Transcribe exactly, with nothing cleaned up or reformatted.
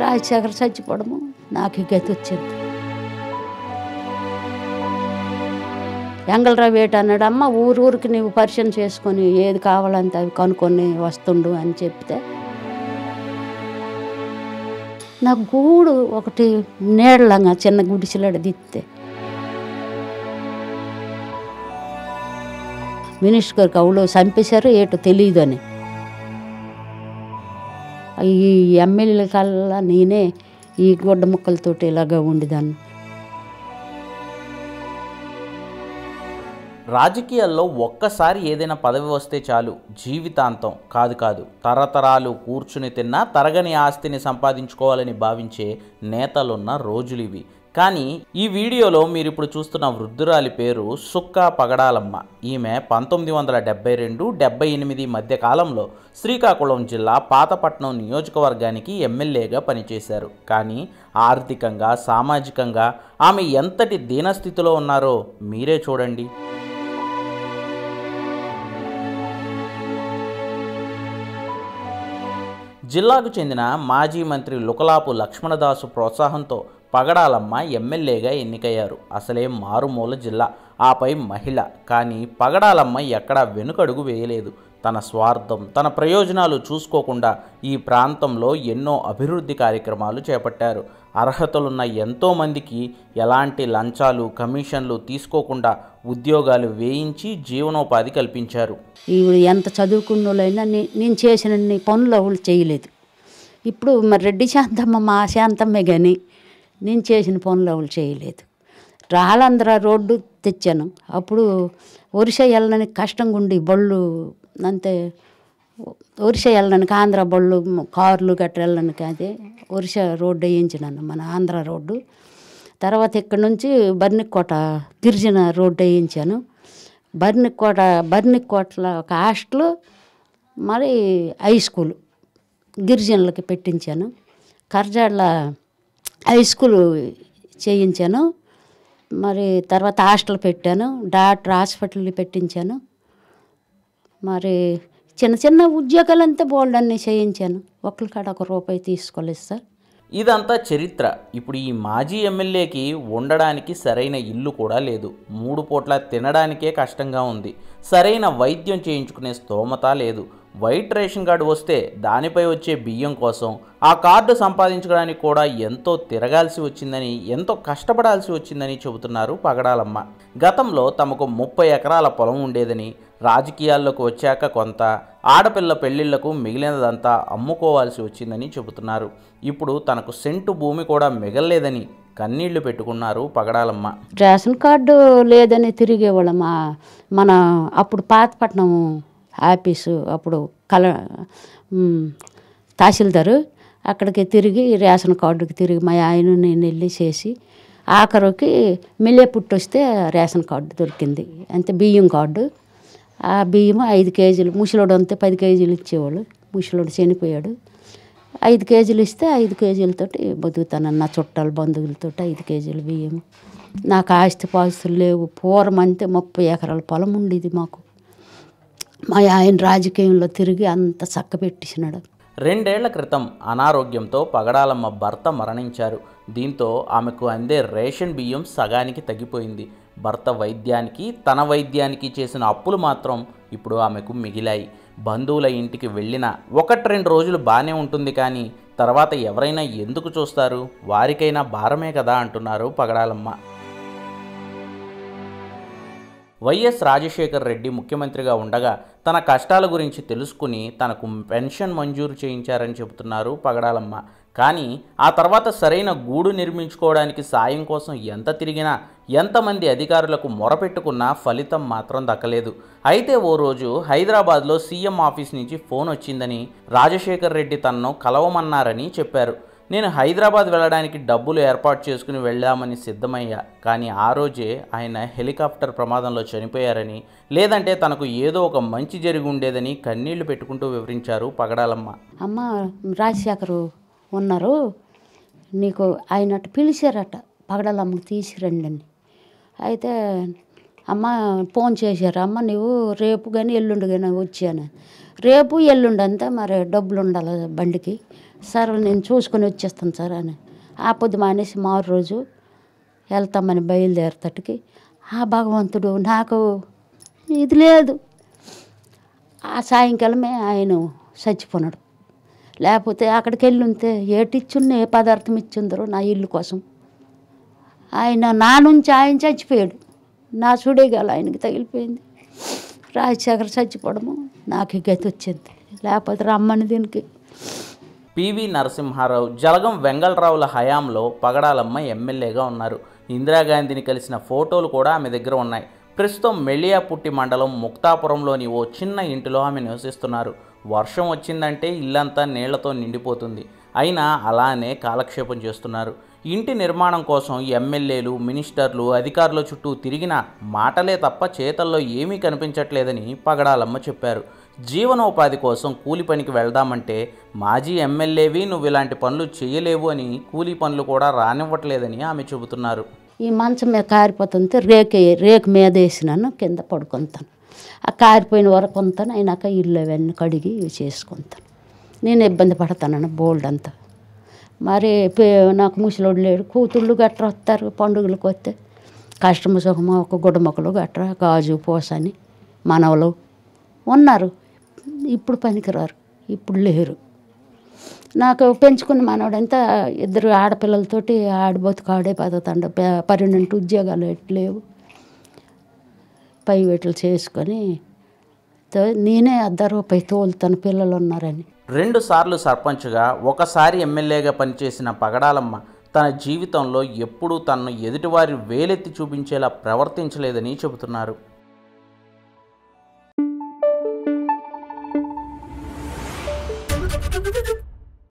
రాజశేఖర్ చచ్చిపోవడము నాకు ఈ గతి వచ్చింది. ఎంగళరావు ఏట అన్నాడు, అమ్మ ఊరు ఊరికి నువ్వు పరిచయం చేసుకొని ఏది కావాలంటే అవి కనుక్కొని వస్తుండు అని చెప్తే నా గూడు ఒకటి నీడలంగా చిన్న గుడిసెలాడ దిత్తే మినిస్టర్ గారికి అవులో చంపేశారు ఏటో తెలియదు అని. ఈ ఎమ్మెల్యేల కల్లా నేనే ఈ గుడ్డ ముక్కలతోటి ఇలాగా ఉండేదాన్ని. రాజకీయాల్లో ఒక్కసారి ఏదైనా పదవి వస్తే చాలు జీవితాంతం కాదు కాదు తరతరాలు కూర్చుని తిన్నా తరగని ఆస్తిని సంపాదించుకోవాలని భావించే నేతలున్న రోజులు ఇవి. కానీ ఈ వీడియోలో మీరు ఇప్పుడు చూస్తున్న వృద్ధురాలి పేరు సుక్కా పగడాలమ్మ. ఈమె పంతొమ్మిది వందల డెబ్బై రెండు డెబ్బై ఎనిమిది మధ్య కాలంలో శ్రీకాకుళం జిల్లా పాతపట్నం నియోజకవర్గానికి ఎమ్మెల్యేగా పనిచేశారు. కానీ ఆర్థికంగా సామాజికంగా ఆమె ఎంతటి దీనస్థితిలో ఉన్నారో మీరే చూడండి. జిల్లాకు చెందిన మాజీ మంత్రి లుకలాపు లక్ష్మణదాసు ప్రోత్సాహంతో పగడాలమ్మ ఎమ్మెల్యేగా ఎన్నికయ్యారు. అసలే మారుమూల జిల్లా, ఆపై మహిళ. కానీ పగడాలమ్మ ఎక్కడా వెనుకడుగు వేయలేదు. తన స్వార్థం, తన ప్రయోజనాలు చూసుకోకుండా ఈ ప్రాంతంలో ఎన్నో అభివృద్ధి కార్యక్రమాలు చేపట్టారు. అర్హతలున్న ఎంతోమందికి ఎలాంటి లంచాలు కమిషన్లు తీసుకోకుండా ఉద్యోగాలు వేయించి జీవనోపాధి కల్పించారు. ఈవిడ ఎంత చదువుకున్న వాళ్ళైనా నేను చేసిన పనులు వాళ్ళు చేయలేదు. ఇప్పుడు మరి రెడ్డి శాంతమ్మ మా శాంతమ్మే కానీ నేను చేసిన పనులు వాళ్ళు చేయలేదు. రాళ్ళంధ్ర రోడ్డు తెచ్చాను. అప్పుడు ఒరిస్సా వెళ్ళడానికి కష్టంగా ఉండి బళ్ళు అంతే, ఒరిస్సా వెళ్ళడానికి ఆంధ్ర బళ్ళు కార్లు గట్ర వెళ్ళడానికి అదే ఒరిస్సా రోడ్డు వేయించినాను, మన ఆంధ్ర రోడ్డు. తర్వాత ఇక్కడ నుంచి బర్నికోట గిరిజన రోడ్డు వేయించాను. బర్నికోట బర్నికోటలో ఒక హాస్టల్ మరి హై స్కూల్ గిరిజనులకి పెట్టించాను. కర్జాడ్ల హై స్కూల్ చేయించాను. మరి తర్వాత హాస్టల్ పెట్టాను, డాక్టర్ హాస్పిటల్ పెట్టించాను. మరి చిన్న చిన్న ఉద్యోగాలంతా బోల్డ్ అన్నీ చేయించాను. ఒకరికాడ ఒక రూపాయి తీసుకోలేదు సార్. ఇదంతా చరిత్ర. ఇప్పుడు ఈ మాజీ ఎమ్మెల్యేకి ఉండడానికి సరైన ఇల్లు కూడా లేదు. మూడు పూట్ల తినడానికే కష్టంగా ఉంది. సరైన వైద్యం చేయించుకునే స్తోమత లేదు. వైట్ రేషన్ కార్డు వస్తే దానిపై వచ్చే బియ్యం కోసం ఆ కార్డు సంపాదించడానికి కూడా ఎంతో తిరగాల్సి వచ్చిందని, ఎంతో కష్టపడాల్సి వచ్చిందని చెబుతున్నారు పగడాలమ్మ. గతంలో తమకు ముప్పై ఎకరాల పొలం ఉండేదని, రాజకీయాల్లోకి వచ్చాక కొంత, ఆడపిల్ల పెళ్లిళ్లకు మిగిలినదంతా అమ్ముకోవాల్సి వచ్చిందని చెబుతున్నారు. ఇప్పుడు తనకు సెంటు భూమి కూడా మిగల్లేదని కన్నీళ్లు పెట్టుకున్నారు పగడాలమ్మ. రేషన్ కార్డు లేదని తిరిగేవాళ్ళం. మన అప్పుడు పాతపట్నం ఆఫీసు అప్పుడు కల తహసీల్దారు అక్కడికి తిరిగి రేషన్ కార్డుకి తిరిగి మా ఆయన నేను వెళ్ళి చేసి ఆఖరికి మిల్లే పుట్టి వస్తే రేషన్ కార్డు దొరికింది. అంతే బియ్యం కార్డు. ఆ బియ్యం ఐదు కేజీలు ముసలోడు అంతే పది కేజీలు ఇచ్చేవాళ్ళు. ముసలోడు చనిపోయాడు. ఐదు కేజీలు ఇస్తే ఐదు కేజీలతోటి బతుకుతాను. నా చుట్టాలు బంధువులతో ఐదు కేజీలు బియ్యం. నాకు ఆస్తి పాస్తులు లేవు. పూర్వం అంతే ముప్పై ఎకరాల పొలం ఉండేది మాకు. మా ఆయన రాజకీయంలో తిరిగి అంత చక్క పెట్టించినాడు. రెండేళ్ల క్రితం అనారోగ్యంతో పగడాలమ్మ భర్త మరణించారు. దీంతో ఆమెకు అందే రేషన్ బియ్యం సగానికి తగ్గిపోయింది. భర్త వైద్యానికి, తన వైద్యానికి చేసిన అప్పులు మాత్రం ఇప్పుడు ఆమెకు మిగిలాయి. బంధువుల ఇంటికి వెళ్ళినా ఒకటి రెండు రోజులు బాగానే ఉంటుంది, కానీ తర్వాత ఎవరైనా ఎందుకు చూస్తారు, వారికైనా భారమే కదా అంటున్నారు పగడాలమ్మ. వైఎస్ రాజశేఖర్ రెడ్డి ముఖ్యమంత్రిగా ఉండగా తన కష్టాల గురించి తెలుసుకుని తనకు పెన్షన్ మంజూరు చేయించారని చెబుతున్నారు పగడాలమ్మ. కానీ ఆ తర్వాత సరైన గూడు నిర్మించుకోవడానికి సాయం కోసం ఎంత తిరిగినా, ఎంతమంది అధికారులకు మొరపెట్టుకున్నా ఫలితం మాత్రం దక్కలేదు. అయితే ఓ రోజు హైదరాబాద్లో సీఎం ఆఫీస్ నుంచి ఫోన్ వచ్చిందని, రాజశేఖర్ రెడ్డి తనను కలవమన్నారని చెప్పారు. నేను హైదరాబాద్ వెళ్ళడానికి డబ్బులు ఏర్పాటు చేసుకుని వెళ్దామని సిద్ధమయ్యా. కానీ ఆ రోజే ఆయన హెలికాప్టర్ ప్రమాదంలో చనిపోయారని, లేదంటే తనకు ఏదో ఒక మంచి జరిగి ఉండేదని కన్నీళ్లు పెట్టుకుంటూ వివరించారు పగడాలమ్మ. అమ్మ రాజశేఖరు ఉన్నారు, నీకు ఆయన అటు పిలిచారట పగడాలమ్మకు తీసిరండి అని. అయితే అమ్మ ఫోన్ చేశారు, అమ్మ నువ్వు రేపు కానీ ఎల్లుండి కానీ వచ్చాను. రేపు ఎల్లుండి అంతా మరి డబ్బులు ఉండాలి బండికి. సార్ నేను చూసుకొని వచ్చేస్తాను సార్ అని ఆ పొద్దు మానేసి మారు రోజు వెళ్తామని బయలుదేరతటికి ఆ భగవంతుడు నాకు ఇది లేదు. ఆ సాయంకాలమే ఆయన చచ్చిపోన్నాడు. లేకపోతే అక్కడికి వెళ్ళి ఉంటే ఏటిచ్చున్న ఏ పదార్థం ఇచ్చిందరో నా ఇల్లు కోసం. ఆయన నా నుంచి ఆయన చచ్చిపోయాడు. నా సుడేగాల ఆయనకి తగిలిపోయింది. రాజశేఖర్ చచ్చిపోవడము నాకు గతి వచ్చింది. లేకపోతే రమ్మని దీనికి. పివి నరసింహారావు, జలగం వెంగళరావుల హయాంలో పగడాలమ్మ ఎమ్మెల్యేగా ఉన్నారు. ఇందిరాగాంధీని కలిసిన ఫోటోలు కూడా ఆమె దగ్గర ఉన్నాయి. ప్రస్తుతం మెళియాపుట్టి మండలం ముక్తాపురంలోని ఓ చిన్న ఇంటిలో ఆమె నివసిస్తున్నారు. వర్షం వచ్చిందంటే ఇల్లంతా నీళ్లతో నిండిపోతుంది. అయినా అలానే కాలక్షేపం చేస్తున్నారు. ఇంటి నిర్మాణం కోసం ఎమ్మెల్యేలు, మినిస్టర్లు, అధికారుల చుట్టూ తిరిగిన మాటలే తప్ప చేతల్లో ఏమీ కనిపించట్లేదని పగడాలమ్మ చెప్పారు. జీవనోపాధి కోసం కూలి పనికి వెళ్దామంటే మాజీ ఎమ్మెల్యేవి నువ్వు ఇలాంటి పనులు చేయలేవు అని కూలీ పనులు కూడా రానివ్వట్లేదని ఆమె చెబుతున్నారు. ఈ మంచం మీద కారిపోతుంటే రేకు రేకు మీద వేసినాను, కింద పడుకుంటాను. ఆ కారిపోయిన వరకు ఉంటాను. అయినాక ఇల్లు అవన్నీ కడిగి చేసుకుంటాను. నేను ఇబ్బంది పడతాను బోల్డ్ అంతా. మరి నాకు ముసలోడు లేడు. కూతుళ్ళు గట్రా వస్తారు పండుగలకు వస్తే. కష్టము సుఖము ఒక గుడ్డమొక్కలు గట్రా గాజు పోసని మనవలు ఉన్నారు. ఇప్పుడు పనికిరారు, ఇప్పుడు లేరు. నాకు పెంచుకున్న మనవడంతా ఇద్దరు ఆడపిల్లలతోటి ఆడిపోతు ఆడే బతుకుతాడు. పన్నెండు ఉద్యోగాలు ఎట్లేవు. పై వీటిలు చేసుకొని నేనే అర్ధ రూపాయి తోలుతాను పిల్లలు ఉన్నారని. రెండు సార్లు సర్పంచ్గా, ఒకసారి ఎమ్మెల్యేగా పనిచేసిన పగడాలమ్మ తన జీవితంలో ఎప్పుడూ తనను ఎదుటివారి వేలెత్తి చూపించేలా ప్రవర్తించలేదని చెబుతున్నారు.